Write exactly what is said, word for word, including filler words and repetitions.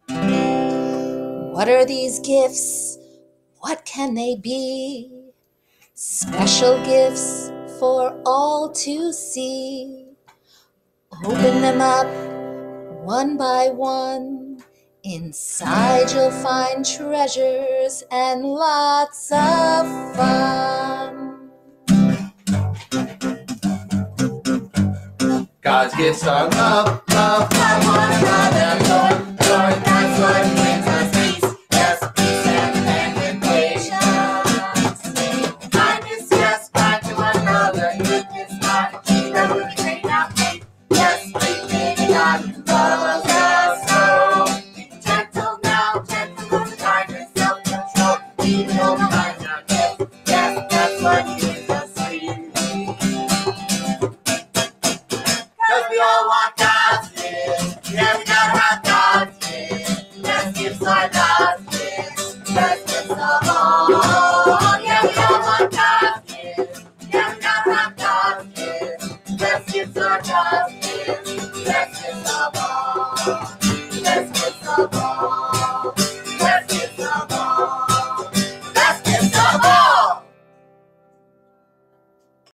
What are these gifts? What can they be? Special gifts for all to see. Open them up one by one. Inside you'll find treasures and lots of fun. God's gifts are love, love, love one another, joy, joy, that's what brings us peace. Yes, peace and patience. Kindness, yes, kind to one another, goodness, not, that we may not make. Yes, believe in God who loves us so. Gentle now, gentle with kindness, self-control, even over minds our gifts. Yes, that's what gives us peace. Cause we all want God's gifts. Yeah, we gotta have God's gifts. Best gifts are God's gifts. Best gifts of all. Yeah, we all want God's gifts. Yeah, we gotta have God's gifts. Best gifts are God's gifts. Best gifts of all.